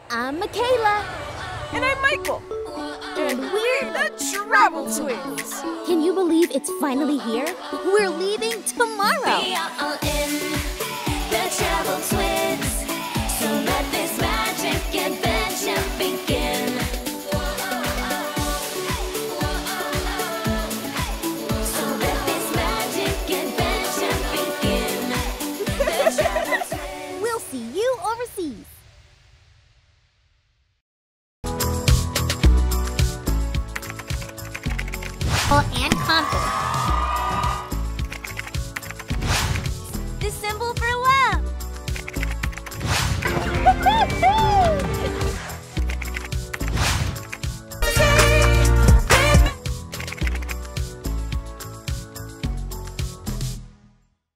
I'm Michaela. And I'm Michael. And we're the Travel Twins. Can you believe it's finally here? We're leaving tomorrow. We are all in the Travel Twins.